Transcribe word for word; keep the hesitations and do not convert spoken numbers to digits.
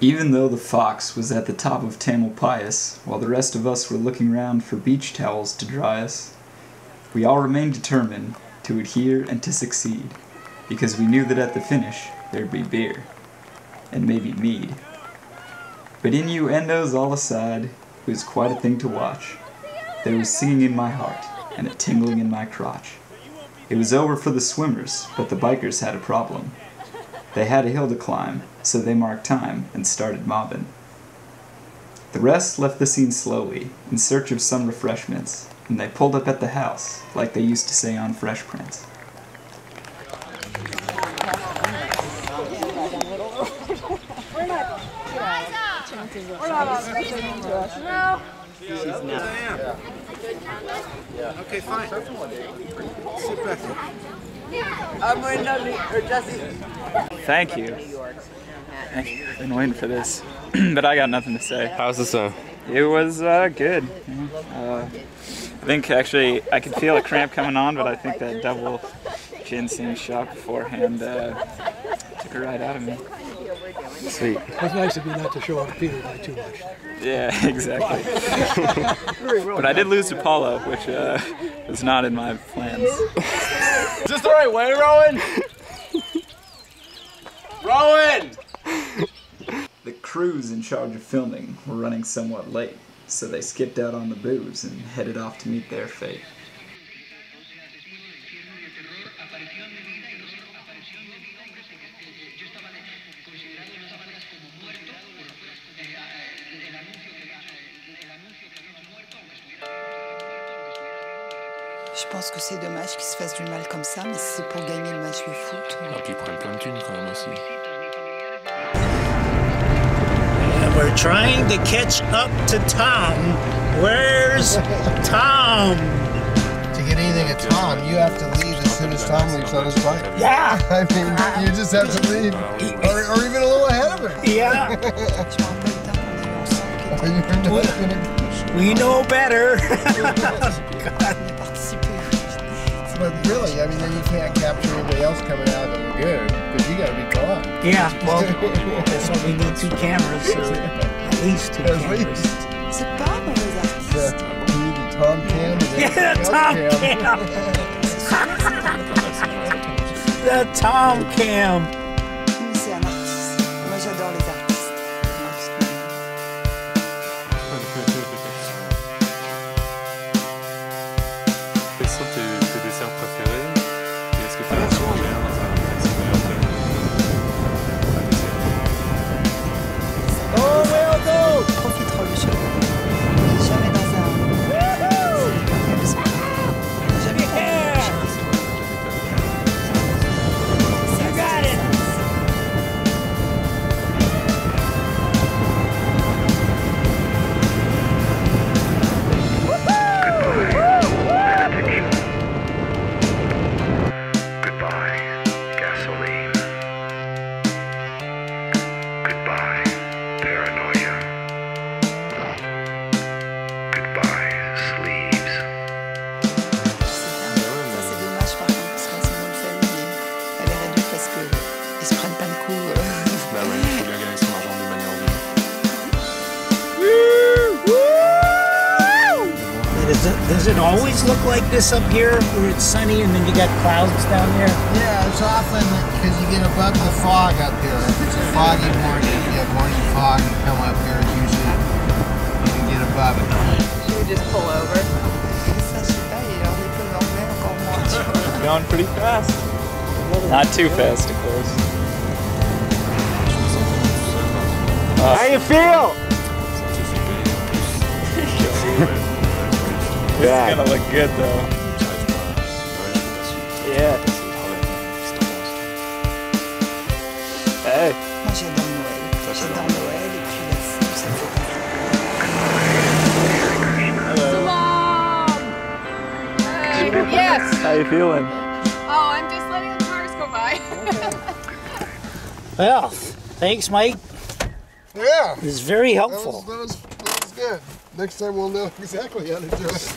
Even though the fox was at the top of Tamalpais, while the rest of us were looking round for beach towels to dry us, we all remained determined to adhere and to succeed, because we knew that at the finish there'd be beer, and maybe mead. But innuendos all aside, it was quite a thing to watch. There was singing in my heart, and a tingling in my crotch. It was over for the swimmers, but the bikers had a problem. They had a hill to climb, so they marked time and started mobbing. The rest left the scene slowly, in search of some refreshments, and they pulled up at the house, like they used to say on Fresh Prince. She's not. Okay, fine. Sit back here. Thank you. I've been waiting for this, but I got nothing to say. How's the song? It was uh, good. Uh, I think actually I could feel a cramp coming on, but I think that double ginseng shot beforehand uh, took it right out of me. Sweet. It's nice of you not to show off Peter by too much. Yeah, exactly. But I did lose to Paulo, which uh, was not in my plans. Is this the right way, Rowan? Rowan! The crews in charge of filming were running somewhat late, so they skipped out on the booze and headed off to meet their fate. Je pense que c'est dommage qu'ils se fassent du mal comme ça, mais si c'est pour gagner le match de foot. Ah, puis ils prennent plein de thunes quand même aussi. And we're trying to catch up to Tom. Where's Tom? To get anything at Tom, you have to leave as soon as Tom leaves on his bike. Yeah! I mean, you just have to leave, or, or even a little ahead of him. Yeah! we, we know better. God. But really, I mean, then you can't capture anybody else coming out of the lagoon, because you got to be gone. Yeah, well, that's why we need two cameras, so at least two At cameras. least. C'est pas un mauvais artiste. The, you need the Tom cam. And Yeah, the Tom cam. The Tom cam. Oui, c'est un artiste. Moi, j'adore les artistes. Quels sont tes, tes desserts préférés? Et est-ce que tu as déjà mangé un dans un meilleur Oh, well, go! Profiterole du show. Jamais dans un... Jamais dans un... You got it. Does it, does it always look like this up here, where it's sunny and then you got clouds down there? Yeah, it's often because you get above the fog up here. If it's a foggy morning, you get morning fog, you come up here, it's usually you can get above it. Should we just pull over? Going pretty fast. Not too fast, of course. Uh, How you feel? It's gonna look good though. Yeah. Hey. Moi j'adore Noël. J'adore Noël et puis la foule, ça me fait Hello. Salam! Hey, yes! How you feeling? Oh, I'm just letting the cars go by. Well, thanks, Mike. Yeah. It was very That helpful. was, that was, that was good. Next time we'll know exactly how to do it.